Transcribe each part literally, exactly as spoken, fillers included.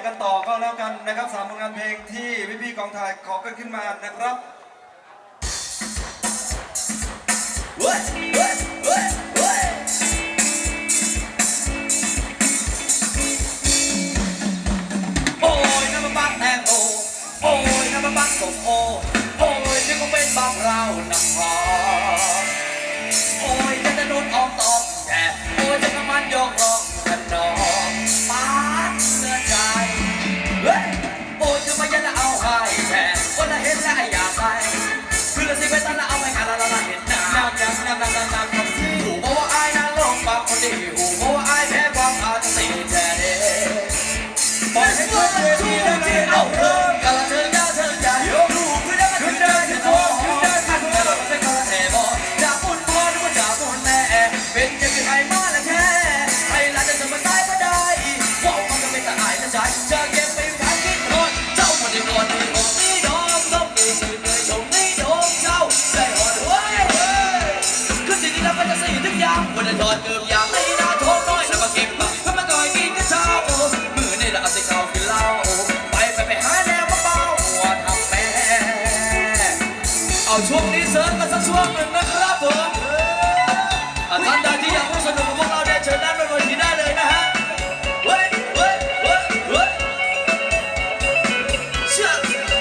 กันต่อก็แล้วกันนะครับสามผลงานเพลงที่พี่ๆกองถ่ายขอกันขึ้นมานะครับเว้ยเว้ยเว้ยเว้ยโอ้ยน้ำมันบักแตงโมโอ้ยน้ำมันบักส้มโอโอ้ยนี่คงเป็นบ้านเราน้ำหอมโอ้ยจะจะโดนออกตอกแก่โอ้ยจะน้ำมันยกร้องกันนองป้าเนื้อใจเฮ้ยโอ้ยจะมายันเอาให้แก่วันละเห็นแล้วอยากไปคือละสิไปตั้งละเอาไปกันละละเห็นหน้าน้ำน้ำน้ำน้ำน้ำน้ำน้ำที่หูเพราะว่าไอ้นั่งลงปากคนดีหูเพราะว่าไอ้แพ้ความอาจสีแท้เด้ปล่อยให้เพื่อนที่ได้ที่เอาเริ่มกันละเธออย่าเธออย่าโยกลูกคือได้คือได้ที่โตคือได้ที่โตแล้วเราเป็นคนแท้บ่จากปุ่นพ่อหรือว่าจากปุ่นแม่เป็นยังไงมาละแท้ไอ้ละจะจะมาตายก็ได้ว่ามันก็เป็นแต่อายนะใจจะเก็บไปพันคิดทนเจ้ามันได้นอนที่อกนี่น้องต้องมีสื่อเลยชมนี่น้องเจ้าได้หอดไว้คือสิ่งที่เราเป็นจะสิ่งทุกอย่างวันนี้ถอดเกือบอย่างไม่น่าโทษน้อยแล้วมาเก็บมาทำมาก่อยกินกันเช้ามือนี่ละเอาสิเขากินเหล้าไปไปไปหาแนวมาเบาหัวทำแม่เอาช่วงนี้เสริมกันสักช่วงหนึ่งนะครับผมท่านใดที่อยากร่วมสนุกกับพวกเราได้เชิญด้านบนเวทีได้เลยนะฮะเฮ้ยเฮ้ยเฮ้ยเฮ้ยเชื่อ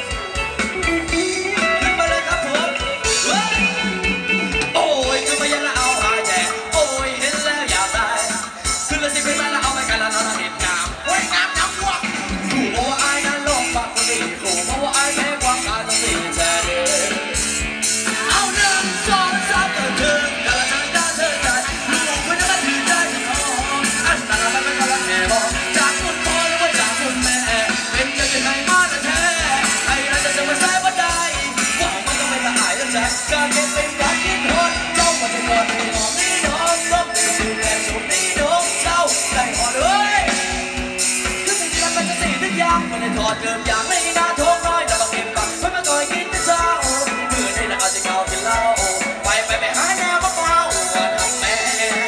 ขึ้นมาเลยครับผมเฮ้ยโอ้ยคือไม่ยันละเอาหายแจกโอ้ยเห็นแล้วอยากตายขึ้นเลยสิเพื่อนละเอาไปกันละเราเห็นงามเฮ้ยงามจังวะกูเพราะว่าไอ้นั้นลงปากคนดีกูเพราะว่าไอ้แพ้ความการต้องสีแท้เด้เอาหนึ่งสองสามเดินกันละเธอได้เธอใจลูกไม่ได้ถือใจอันนั้นมันเป็นคนละแง่บอกจากคุณพ่อหรือว่าจากคุณแม่เป็นยังไงมาแต่แท้ไอ้เราจะจะมาใส่บ่ได้ว่ามันต้องเป็นตาหายแล้วใจการเก็บเป็นการกินทนเจ้ามันจะก่อนให้น้องนี่น้องต้องเป็นสูตรแก่สูตรนี่น้องเจ้าได้หอดเลยคือสิ่งที่มันจะสิ่งทุกอย่างมันได้ถอดเกือบอย่างไม่น่าทงน้อยแต่บางเก็บปากเพื่อมาก่อยกินแต่เช้ามือได้ละเอาจะเอากินเหล้าไปไปไปหาแนวมาเปล่าว่าทำแม่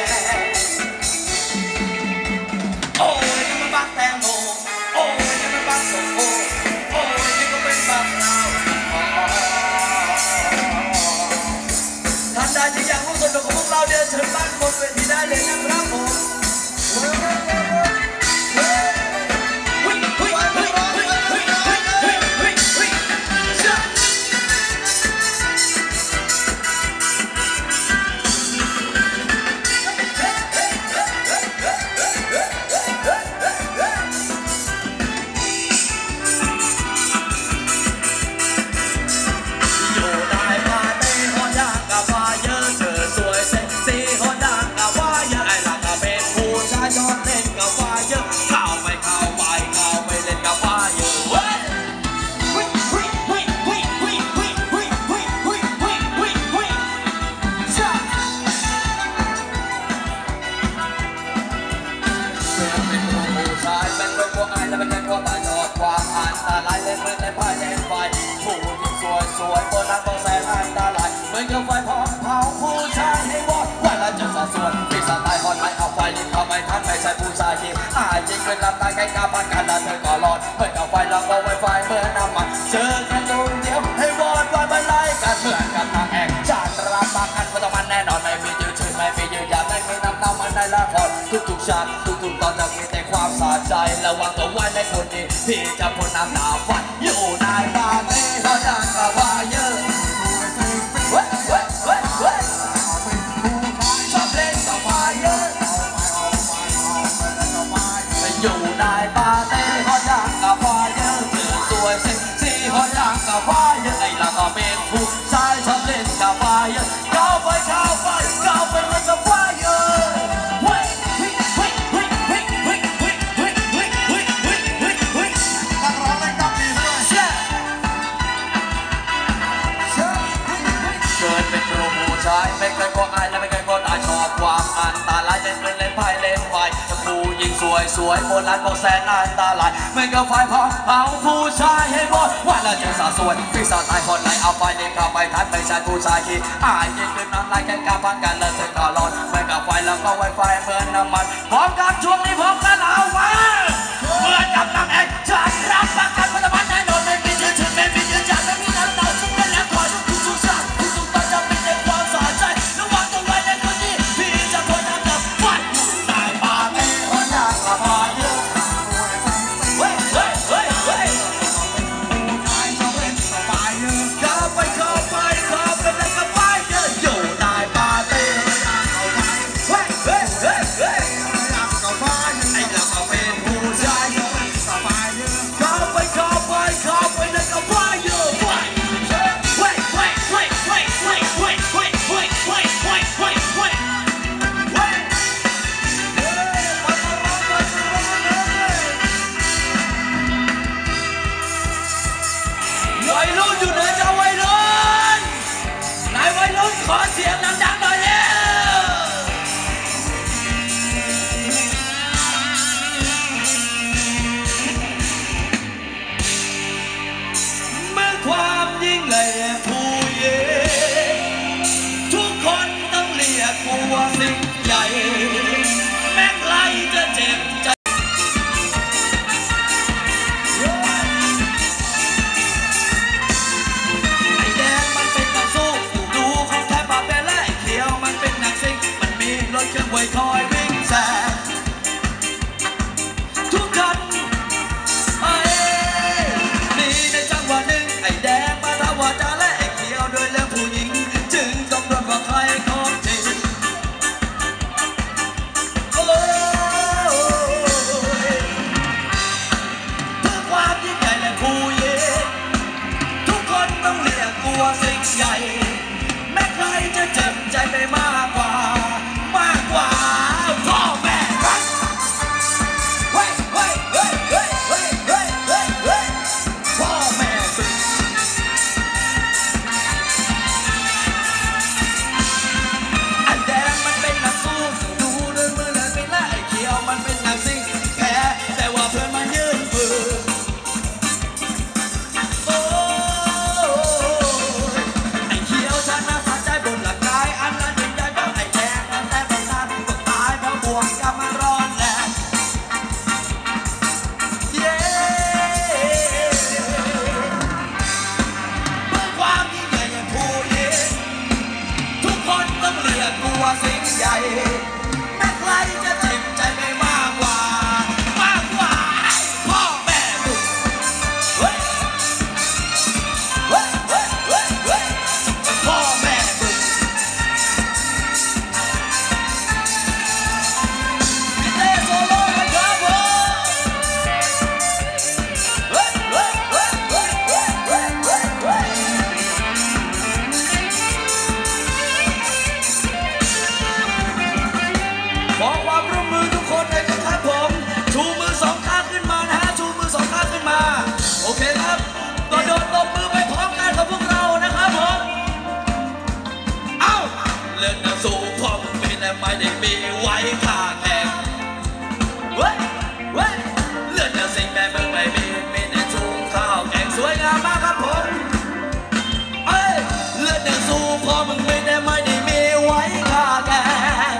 โอ้ยนี่มันบักแตงโมโอ้ยนี่มันบักส้มโอโอ้ยนี่ก็เป็นบักเราท่านใดที่อยากร่วมสนุกกับพวกเราเดินเชิญบ้านบนเวทีได้เลยนะครับผมสวยโบราณต้องแสนอันตรายเหมือนกับไฟพองเผาผู้ชายให้วอดว่าเราจะสะส่วนปีศาจตายหอนไหลเอาไฟรีบเข้าไปทันไม่ใช่ผู้ชายที่อาจจริงเป็นลำตายใกล้กาพันกันแล้วเธอก็รอดเหมือนกับไฟเราก็ไวไฟเมื่อน้ำมันเจอกันตรงเดียวให้วอดวันบรรลัยกันเหมือนกับทางแอกชาติราบางกันเพราะต้องมันแน่นอนไม่มียืดชื่อไม่มียืดยาวไม่มีน้ำเน่ามันได้ละครทุกๆชาติทุกๆตอนจะมีแต่ความสะใจระวังตัวไว้ในคนดีที่จะพ้นน้ำหนาฟันอยู่ในปาเต้เขาดังกับว่าเยอะเว้ยเว้ยเว้ยเว้ยชอบเล่นกับไฟเยอะอยู่ในปาเต้เขาดังกับไฟเยอะเธอสวยเซ็กซี่เขาดังกับไฟเยอะไอ้ละก็เป็นผู้ชายชอบเล่นกับไฟเยอะเข้าไปเข้าไปเข้าไปมันกับไฟเยอะเว้ยเฮ้ยเฮ้ยเฮ้ยเฮ้ยเฮ้ยเฮ้ยเฮ้ยเฮ้ยเฮ้ยเฮ้ยเฮ้ยเฮ้ยนักร้องเล่นกับดีด้วยเชื่อเกิดเป็นครูผู้ชายไม่เคยก็อายและไม่เคยก็ตายชอบความอันตรายเล่นเป็นเล่นไพ่เล่นไฟผู้หญิงสวยสวยโบราณบอกแสนอันตรายไม่ก็ไฟพอเอาผู้ชายให้หมดว่าเราจะสะส่วนพี่สาวตายคนไหนเอาไฟเล่นเข้าไปทันไม่ใช่ผู้ชายที่อายยิงขึ้นน้ำลายแค่กาพันกันแล้วเธอก็ร้อนไม่ก็ไฟแล้วก็ไวไฟเหมือนน้ำมันพร้อมกันช่วงนี้พร้อมกันเอาไว้เหมือนกับนางเอกวัยรุ่นอยู่ไหนจะวัยรุ่นนายวัยรุ่นขอเสียงดังๆหน่อยเร็วเมื่อความยิ่งใหญ่ผู้เย่ทุกคนต้องเรียกกูว่าสิ่งใหญ่แม้ใครจะเจ็บใจคอยวิ่งแซงทุกคนไอ้นี่ในจังหวะหนึ่งไอ้แดงมาทว่าจะและไอ้เขียวด้วยเรื่องผู้หญิงจึงต้องโดนว่าใครของจริงโอ้ยเพื่อความยิ่งใหญ่และผู้เย่ทุกคนต้องเรียกกูว่าสิ่งใหญ่แม้ใครจะเจ็บใจไปมากกว่ามากกว่าพ่อแม่รักเฮ้ยเฮ้ยเฮ้ยเฮ้ยเฮ้ยเฮ้ยเฮ้ยเฮ้ยพ่อแม่สุดอันแดงมันเป็นนักสู้ดูด้วยมือเลยเป็นไล่เขียวมันเป็นนักซิ่งแพ้แต่ว่าเพื่อนมันยืนมือโอ้ไอ้เขียวชนะสะใจบนหลักกายอันนั้นยิ่งใหญ่บ้างไอ้แดงนั้นแต่บางท่านก็ตายเพราะบวกกับมันร้อนแรงเย้เมื่อความยิ่งใหญ่อย่างผู้เย่ทุกคนต้องเรียกกูว่าสิ่งใหญ่แม้ใครจะเจ็บใจไม่มากกว่ามากกว่าพ่อแม่บุกเฮ้ยเฮ้ยเฮ้ยเฮ้ยเฮ้ยพ่อแม่บุกพี่เต้โซโล่นะครับผมเฮ้ยเฮ้ยเฮ้ยเฮ้ยเฮ้ยเฮ้ยเฮ้ยเฮ้ยขอความร่วมมือทุกคนเลยนะครับผมชูมือสองข้างขึ้นมานะฮะชูมือสองข้างขึ้นมาโอเคครับก็โดดตบมือไปพร้อมกันกับพวกเรานะครับผมเอ้าเลิกนะสู้พ่อมึงเป็นแต่ไม่ได้มีไว้ค่าแข่งเว้ยเว้ยเลือดนะสิ่งแม่มึงไม่มีมีแต่ชูข้าวแข่งสวยงามมากครับผมเอ้ยเลือดนะสู้พ่อมึงเป็นแต่ไม่ได้มีไว้ค่าแข่ง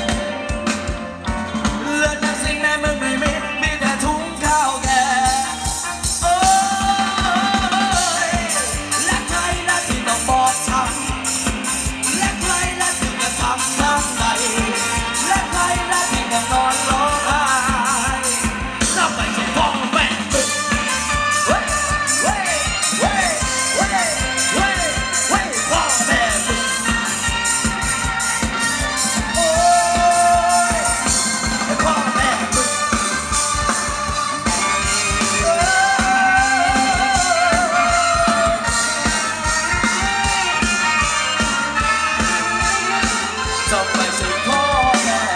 เลือดนะสิ่งแม่มึงไม่มีมีแต่ถุงข้าวแกงโอ้ยและใครล่ะที่ต้องบอกช้ำและใครล่ะที่จะทำช้ำใจและใครล่ะที่ต้องนอนร้องไห้ถ้าไม่ใช่พ่อแม่มึงเว้ยเว้ยเว้ยเว้ยเว้ยเว้ยพ่อแม่มึงโอ้ยพ่อแม่มึงจะไม่ใช่พ่อแม่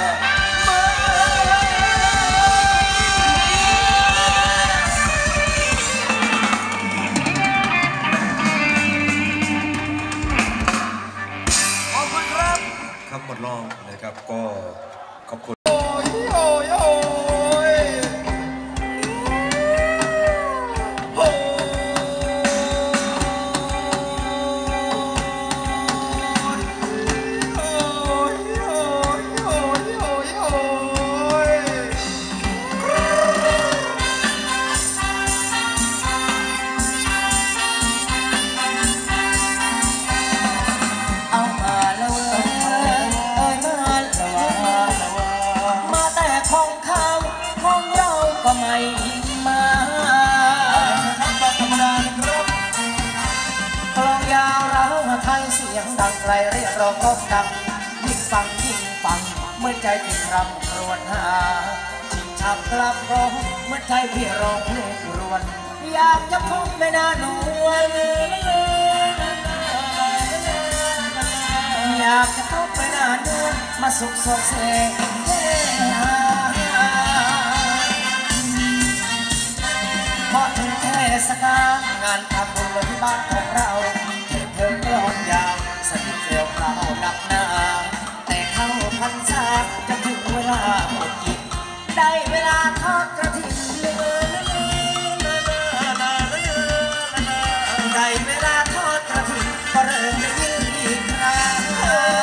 ขอบคุณครับครับหมดรอบนะครับก็ขอบคุณโอ้ยโอ้ยโอ้ยโอ้เอามาแล้วเอ้ยเอ้ยมาแล้วมาแต่ของเขาของเราก็ไม่มาธรรมดาครับกลองยาวเราไทยเสียงดังไกลเรียกร้องก็ดังยิ่งฟังยิ่งฟังเมื่อใจยิ่งรำครวญหาชิงชับกลับร้องเมื่อใจพี่ร้องเพลงรวนอยากจะพบไม่น่านวลอยากจะพบไม่น่านวลมาสุขสดเสกพอถึงเทศกาลงานทำบุญบ้านของเราเธอเธอกลอนยาวสนิทเกลียวเราหนักหนาแต่เข้าพรรษาจะถึงเวลาหมดกินได้เวลาทอดกระถิ่นได้เวลาทอดกระถิ่นก็เริ่มได้ยินอีกครั้ง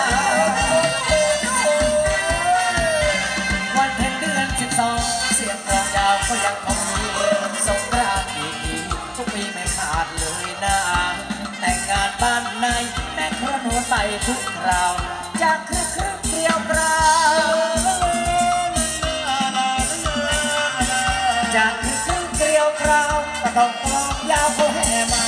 วันเพ็ญเดือนสิบสองเสียงกลองยาวก็ยังคงมีสงกรานต์อีกทีทุกปีไม่ขาดเลยนะแต่งงานบ้านในแม่ครัวหนูไปทุกคราวจะคือครึ่งเดียวกราวจะคือครึ่งเกลียวคราวก็ต้องกลองยาวเขาแห่มา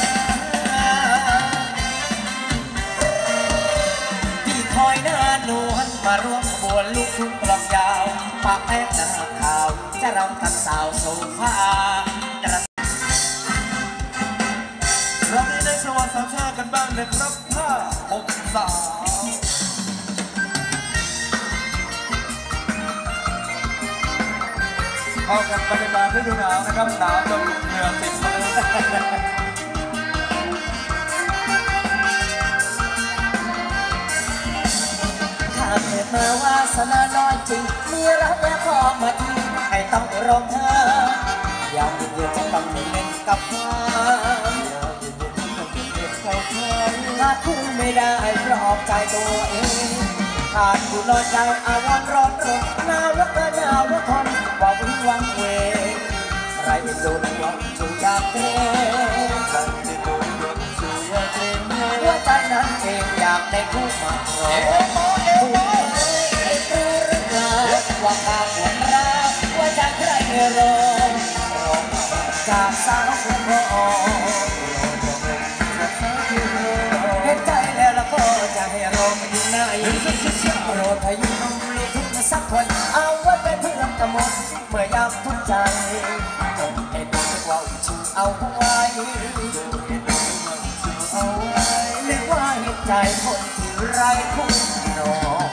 ที่คอยหน้านวลมาร่วมขบวนลูกทุ่งกลองยาวปากแป้งหน้าขาวจะรำทักสาวโซฟาเราได้ในประวัติสามชาติกันบ้างเลยครับห้าหกสาวเข้ากับบรรยากาศฤดูหนาวนะครับหนาวจนเหงื่อติดมาเลยถ้าเกิดมาว่าสนาน้อยจริงมีรักและพอมาทิ้งให้ต้องร้องไห้อยากเย็นๆจะต้องเล่นกับฟ้าถ้าคุณไม่ได้ปลอบใจตัวเองขาดอยู่นอนใจอาวรร้อนรนหนาวแล้วก็หนาวแล้วทนว่าวิ่งวังเวงใครเป็นโดนหวังชูอยากเกรงใครเป็นโดนหวังชูอยากเกรงหัวใจนั้นเองอยากได้คู่มาครองคุณเอ้ยรู้หรือเปล่าว่าการหวนรักหัวใจใครรอรอจากสาวคนรอเห็นใจแล้วแล้วก็จะให้รอมาอยู่ไหนโปรดพายุลมลูกทุ่งสักคนเอาไว้เป็นเพื่อนกำมลเมื่อยามทุกข์ใจจงให้ดูว่าชูเอาไว้เอาไว้นึกว่าเห็นใจคนที่ไร้คู่นอน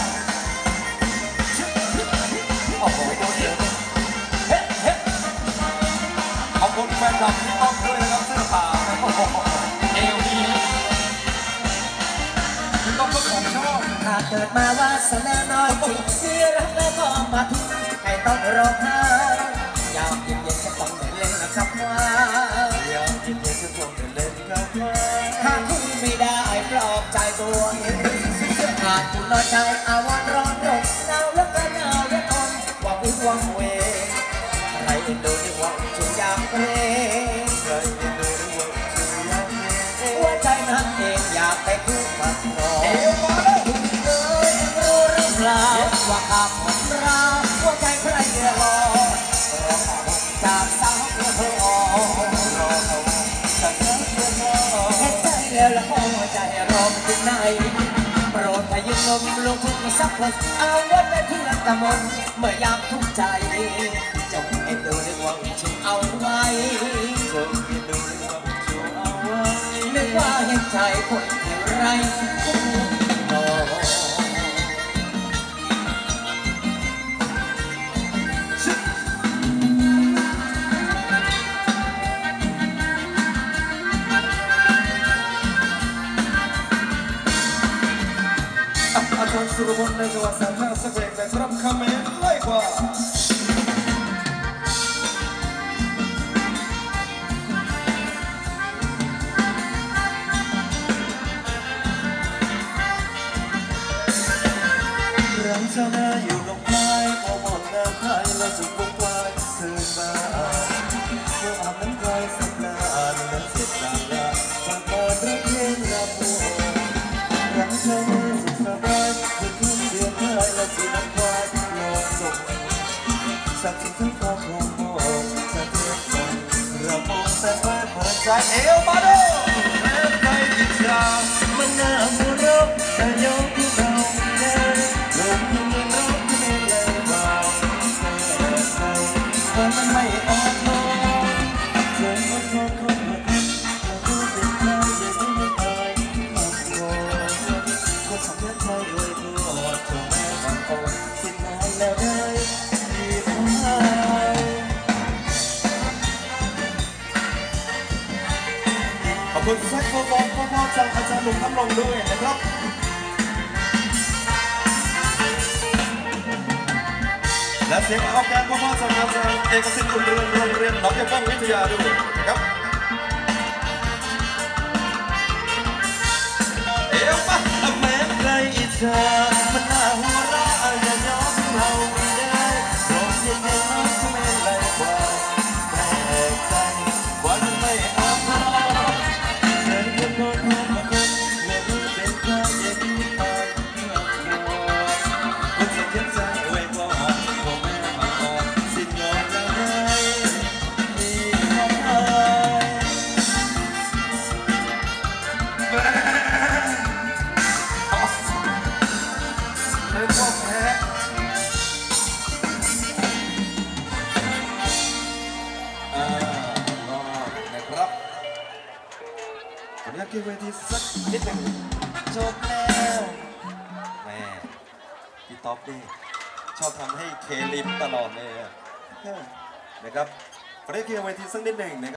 โอ้โหดูเดี๋ยวเฮ้เฮ้ขอบคุณแฟนคลับที่ต้องด้วยนะครับเสื้อผ้าเอวดีต้องเป็นของชอบถ้าเกิดมาว่าสนาน้อยจริงเสียรักแล้วก็มาทิ้งให้ต้องร้องไห้ยามเย็นๆจะต้องเล่นนะครับว่ายามเย็นๆจะต้องเล่นครับว่าถ้าคุณไม่ได้ปลอบใจตัวเองหากคุณน้อยใจอาวรร้อนรนหนาวแล้วก็หนาวแล้วทนว่าวิ่งวังเวงใครเอ็นดูนึกว่าชูอยากเพลงใครเอ็นดูนึกว่าชูอยากเพลงหัวใจนั้นเองอยากไปคู่มาครองคุณเอ๋ยรู้หรือเปล่าว่าคำของเราหัวใจใครรอรอจากสาวเพื่อเธอออกรอจากเธอเพื่อเธอเห็นใจแล้วแล้วก็หัวใจรอมาถึงไหนโปรดพายุลมลูกทุ่งสักคนเอาไว้เป็นเพื่อนกำมลเมื่อยามทุกข์ใจจงเอ็นดูนึกว่าฉันเอาไว้จงเอ็นดูนึกว่าฉันเอาไว้นึกว่าเห็นใจคนที่ไร้คู่นอนอาจารย์สุรพลในจังหวัดสระแก้วสักเบรกนะครับคอมเมนต์ไล่กว่ารังชานาอยู่ตรงปลายพอหมดน้ำพายแล้วสุดวงวายเกินมาเมื่ออาบน้ำกายสักนานแล้วเสร็จจากลาฝากมารักเพลงรักโมรังชานาสุขสบายคือคืนเดือนท้ายและสีน้ำควายรอส่งสักสิ่งที่ความคงมองจะเทียบกันเรามองแต่ว่าเปิดใจเอวมาดูแม้ใครอิจฉามันน่าหัวเราะแต่ยอมที่เราได้ลงทุนเงินร้องที่ไม่เลยเบาแต่ใครมันไม่อ่อนน้อมเธอมาขอคนมาทำเราดูเป็นใครจะไม่ไม่ตายขับรถก็ทำให้ใจรวยตัวจงแม่บางอ่อนสิ้นนานแล้วได้ดีเท่าไหร่อบคุณแซกโฟโฟนพ่อๆจากอาจารย์หนุ่มน้ำลงด้วยนะครับและเสียงออกการพ่อๆจากอาจารย์เอกสิทธิ์คุณเรือนโรงเรียนหนองยาป้องวิทยาด้วยนะครับเอ๋ปะแม้ใครอิจฉามันน่าหัวเราะอย่ายอมเราไม่ได้โปรดเย็นๆน้องจะไม่ไหลกว่าแปลกใจวันไม่อาบน้ำเธอเป็นคนหัวมาคนเมื่อรู้เป็นใครอย่าคิดไปเพื่อตัวคนจะเขียนใจไว้ก่อนคงไม่มาก่อนสิ้นยอมแล้วไงมีความหมายเป็นพ่อแพ้อ่ารอนะครับขออนุญาตขึ้นเวทีสักนิดหนึ่งจบแล้วแม่พี่ท็อปนี่ชอบทำให้เคลิมตลอดเลยนะครับขออนุญาตขึ้นเวทีสักนิดหนึ่งนะครับ